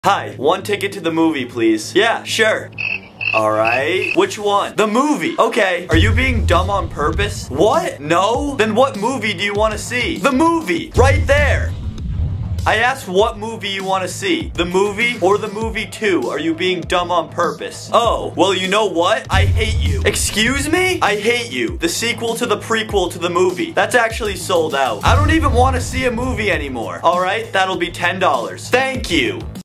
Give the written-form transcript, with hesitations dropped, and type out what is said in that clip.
Hi, one ticket to the movie, please. Yeah, sure. Alright. Which one? The movie. Okay. Are you being dumb on purpose? What? No? Then what movie do you want to see? The movie! Right there! I asked what movie you want to see. The movie or the movie 2? Are you being dumb on purpose? Oh, well, you know what? I hate you. Excuse me? I hate you. The sequel to the prequel to the movie. That's actually sold out. I don't even want to see a movie anymore. Alright, that'll be $10. Thank you.